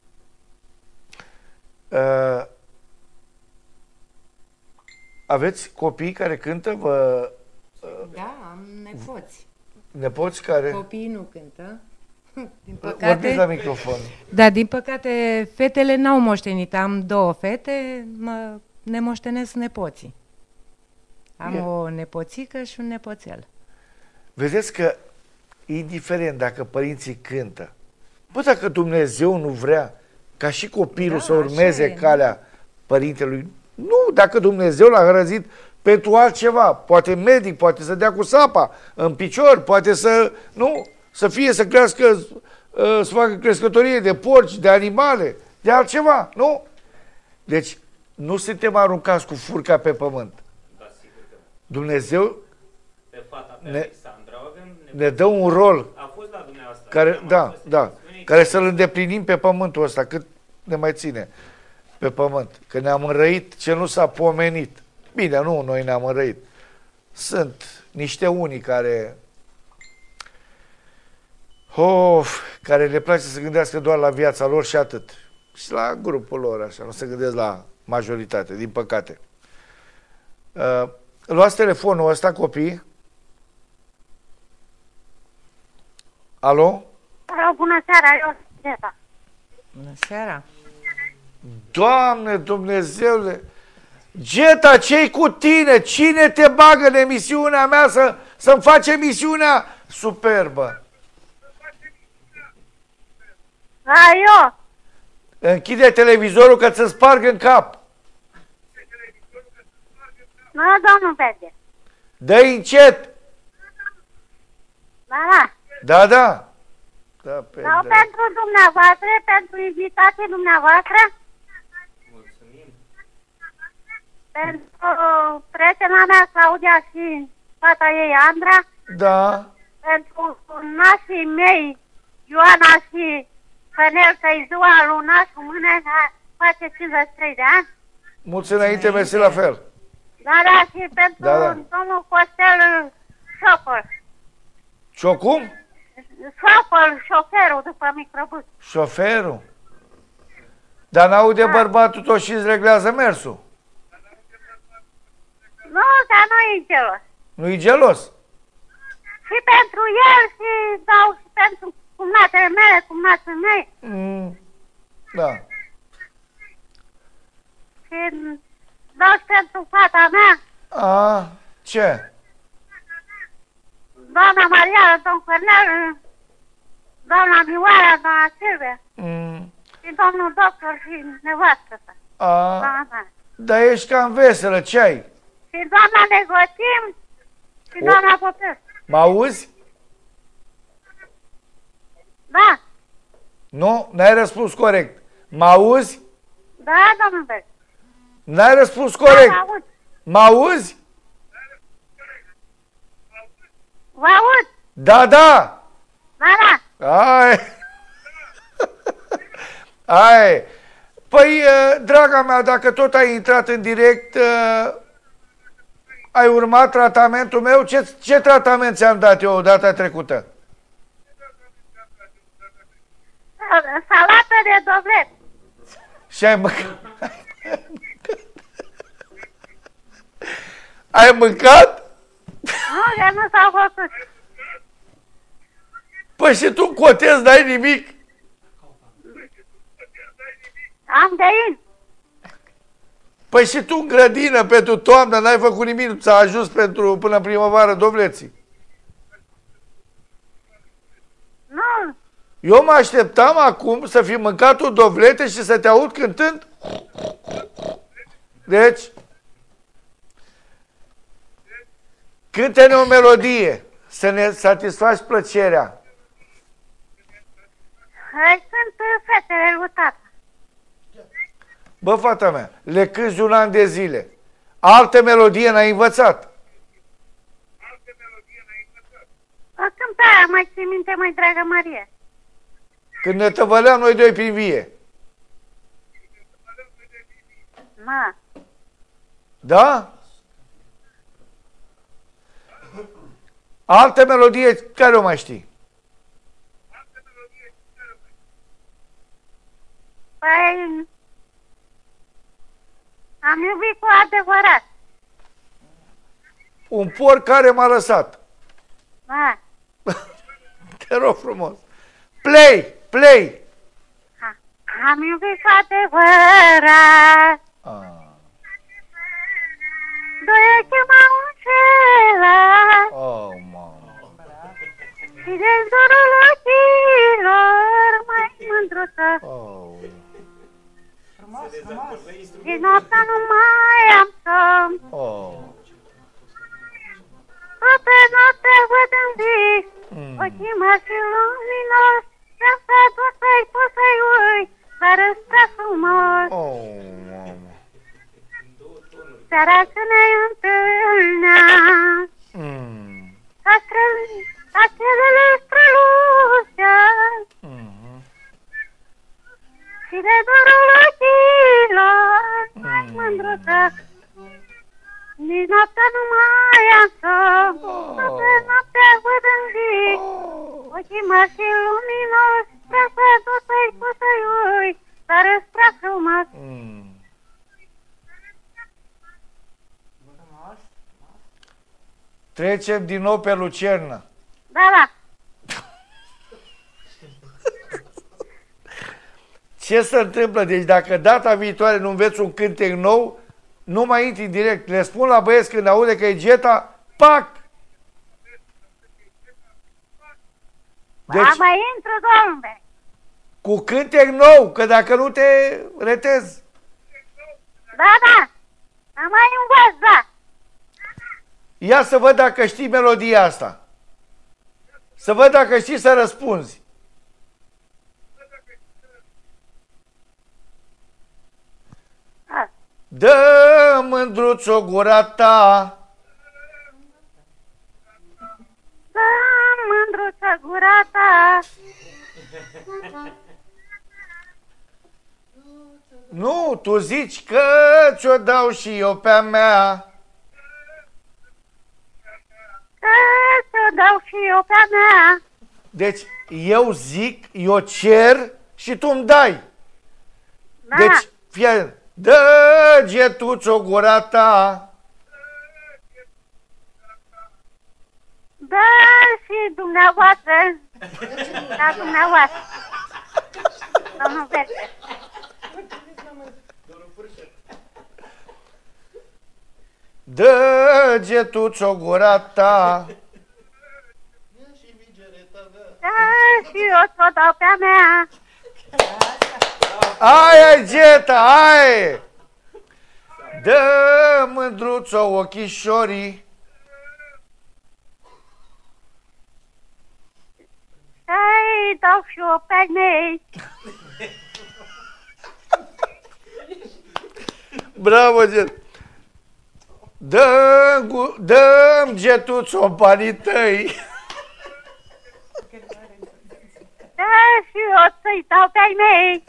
[SPEAKER 7] Aveți copii care cântă?
[SPEAKER 8] Da, am nepoți.
[SPEAKER 7] Nepoți care?
[SPEAKER 8] Copiii nu cântă. Din păcate,
[SPEAKER 7] vorbiți la microfon.
[SPEAKER 8] Da, din păcate, fetele n-au moștenit. Am 2 fete, ne moștenesc nepoții. Am o nepoțică și un nepoțel.
[SPEAKER 7] Vedeți că, indiferent dacă părinții cântă, dacă Dumnezeu nu vrea ca și copilul să urmeze calea părintelui, nu, dacă Dumnezeu l-a hărăzit pentru altceva, poate medic, poate să dea cu sapa în picior, poate să crească, să facă crescătorie de porci, de animale, de altceva, nu? Deci, nu suntem aruncați cu furca pe pământ. Dumnezeu ne dă un rol care să-l îndeplinim pe pământul ăsta, cât ne mai ține pe pământ. Că ne-am înrăit ce nu s-a pomenit. Bine, nu, noi ne-am înrăit. Sunt niște unii care le place să gândească doar la viața lor și atât. Și la grupul lor, așa, nu se gândesc la majoritate, din păcate. Luați telefonul ăsta, copii. Alo?
[SPEAKER 10] Bună seara, eu sunt Geta.
[SPEAKER 8] Bună seara.
[SPEAKER 7] Doamne Dumnezeule! Geta, ce-i cu tine? Cine te bagă în emisiunea mea să-mi faci emisiunea superbă?
[SPEAKER 10] Eu.
[SPEAKER 7] Închide televizorul că ți-l sparg în cap.
[SPEAKER 10] Nu, domnul Petre.
[SPEAKER 7] Dă-i încet.
[SPEAKER 10] Da.
[SPEAKER 7] Da.
[SPEAKER 10] Sau pentru dumneavoastră, pentru invitații dumneavoastră.
[SPEAKER 13] Mulțumim.
[SPEAKER 10] Pentru prietena mea, Claudia, și fata ei, Andra.
[SPEAKER 7] Da.
[SPEAKER 10] Pentru nașii mei, Ioana și Fănel, să-i ziua lui nașul mâine, face 53 de ani.
[SPEAKER 7] Mulți înainte, mersi la fel.
[SPEAKER 10] Da, și pentru domnul Costel Șopăr.
[SPEAKER 7] Ce-o cum?
[SPEAKER 10] Șopăr, șoferul după microbus.
[SPEAKER 7] Șoferul? Dar n-aude bărbatul tot și îți reglează mersul?
[SPEAKER 10] Nu, dar nu e gelos.
[SPEAKER 7] Nu-i gelos?
[SPEAKER 10] Și pentru el și dau și pentru cumnatele mele, cumnații mei.
[SPEAKER 7] Da.
[SPEAKER 10] Și dau și pentru fata mea.
[SPEAKER 7] Ce?
[SPEAKER 10] Doamna Maria, domn Cornel, doamna Mioara, doamna Silvia. Și domnul doctor și nevastă ta.
[SPEAKER 7] Dar ești cam veselă, ce ai?
[SPEAKER 10] Și doamna Negotim și doamna Popescu.
[SPEAKER 7] Mă auzi?
[SPEAKER 10] Da.
[SPEAKER 7] Nu? N-ai răspuns corect. Mă auzi?
[SPEAKER 10] Da, domnul Berg.
[SPEAKER 7] N-ai răspuns corect.
[SPEAKER 10] Da, mă aud.
[SPEAKER 7] Mă auzi?
[SPEAKER 10] Vă aud.
[SPEAKER 7] Da, da.
[SPEAKER 10] Da, da.
[SPEAKER 7] Ai. Păi, draga mea, dacă tot ai intrat în direct, ai urmat tratamentul meu? Ce tratament ți-am dat eu data trecută?
[SPEAKER 10] Salată de dovlet.
[SPEAKER 7] Și ai mâncat? Ai mâncat?
[SPEAKER 10] Nu, că nu s-au făcut.
[SPEAKER 7] Păi și tu în cotez n-ai nimic?
[SPEAKER 10] Am găini.
[SPEAKER 7] Păi și tu în grădină pentru toamnă n-ai făcut nimic, nu ți-a ajuns pentru până în primăvară dovleții?
[SPEAKER 10] Nu.
[SPEAKER 7] Eu mă așteptam acum să fi mâncat un dovlete și să te aud cântând. Deci, cântă-ne o melodie, să ne satisfaci plăcerea.
[SPEAKER 10] Hai, sunt fetele lui tata.
[SPEAKER 7] Bă, fata mea, le cânti un an de zile. Altă melodie n-ai învățat?
[SPEAKER 10] O cântare, mai ții minte, mai dragă Maria.
[SPEAKER 7] Când ne tăvăleam noi doi prin vie.
[SPEAKER 10] Ma.
[SPEAKER 7] Da? Altă melodie, care o mai știi?
[SPEAKER 10] Păi, am iubit cu adevărat.
[SPEAKER 7] Un porc care m-a lăsat.
[SPEAKER 10] Da.
[SPEAKER 7] Te rog frumos. Play, play.
[SPEAKER 10] Am iubit cu adevărat. Doi ochi m-au înșelat. Și de zorul ochilor mai mândruță. Din noaptea nu mai am somn. Toată noaptea văd în vis, ochii mari și luminos, și-am stat o să-i pot să-i ui, dar îți prea frumos. Seara când ne întâlneam, stelele străluceau, și de dorul ochilor mai mândruță. Nici noaptea nu mai am somn, toată noaptea văd în vis, ochii mari și luminos, prea tot să-i pot să-i ui, dar îți prea frumos.
[SPEAKER 7] Trecem din nou pe Lucernă.
[SPEAKER 10] Da, da.
[SPEAKER 7] Ce se întâmplă? Deci dacă data viitoare nu înveți un cântec nou, nu mai intri direct. Le spun la băieți când aude că e Geta, pac!
[SPEAKER 10] Deci, mai intru, domnule.
[SPEAKER 7] Cu cântec nou, că dacă nu te retezi.
[SPEAKER 10] Da, da. Am mai învăț, da.
[SPEAKER 7] Ia să văd dacă știi melodia asta. Să văd dacă știi să răspunzi. Dă, mândruț-o, gura ta.
[SPEAKER 10] Dă, mândruță, gura ta.
[SPEAKER 7] Nu, tu zici că ți-o dau și eu pe-a mea.
[SPEAKER 10] și eu pe-a mea.
[SPEAKER 7] Deci, eu zic, eu cer și tu îmi dai.
[SPEAKER 10] Da.
[SPEAKER 7] Deci, fie, dă getuțo gura ta.
[SPEAKER 10] Da, și dumneavoastră. Da, dumneavoastră. Domnul Verte.
[SPEAKER 7] Dă getuțo gura ta.
[SPEAKER 10] Da, și eu ți-o dau pe-a mea.
[SPEAKER 7] Ai, Geta, ai! Dă mândruțo ochișorii.
[SPEAKER 10] Ai, dau și eu pe-ai mei.
[SPEAKER 7] Bravo, Get! Dă-mi getuțo în banii tăi.
[SPEAKER 10] Da, și eu să-i dau pe-ai mei.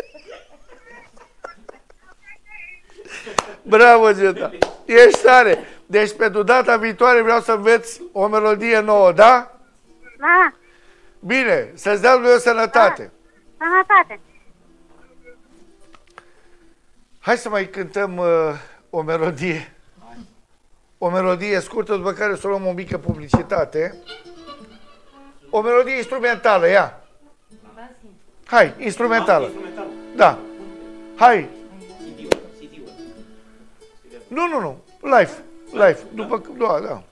[SPEAKER 7] Bravo, Geta! Ești tare! Deci, pentru data viitoare vreau să înveți o melodie nouă, da?
[SPEAKER 10] Da.
[SPEAKER 7] Bine, să-ți dea lui o sănătate.
[SPEAKER 10] Da. Sănătate.
[SPEAKER 7] Hai să mai cântăm o melodie. O melodie scurtă, după care să luăm o mică publicitate. O melodie instrumentală, ia. Hai, instrumentală. Da. Hai. Nu. Live. După, da.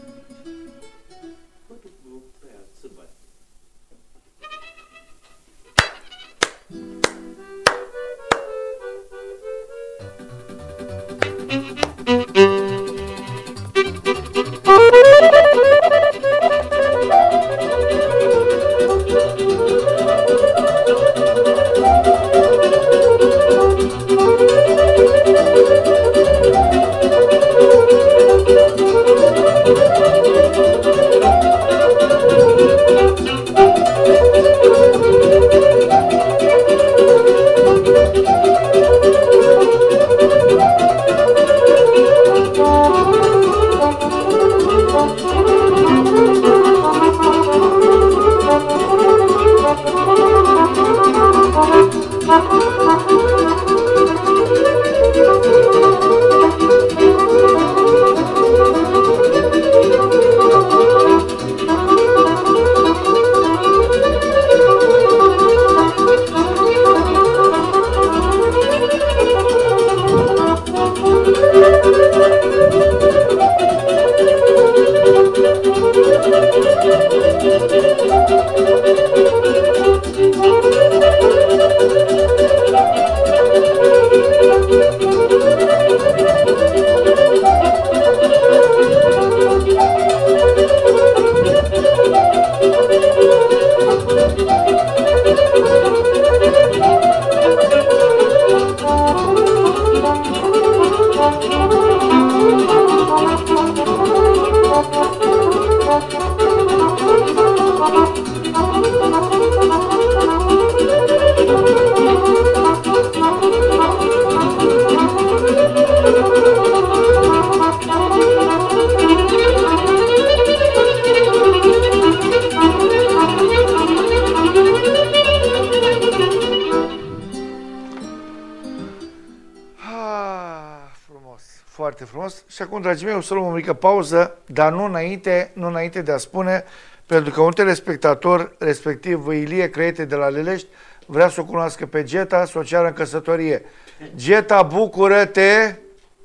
[SPEAKER 7] Foarte frumos. Și acum, dragii mei, o să luăm o mică pauză, dar nu înainte de a spune, pentru că un telespectator, respectiv Ilie Crăiete de la Lelești, vrea să o cunoască pe Geta, să o ceară în căsătorie. Geta, bucură-te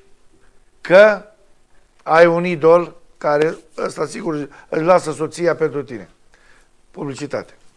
[SPEAKER 7] că ai un idol care, ăsta sigur, își lasă soția pentru tine. Publicitate.